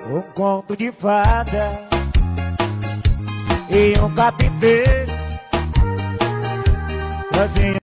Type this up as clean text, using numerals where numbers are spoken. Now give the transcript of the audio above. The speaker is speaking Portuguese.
Um conto de fada e um carpinteiro sozinho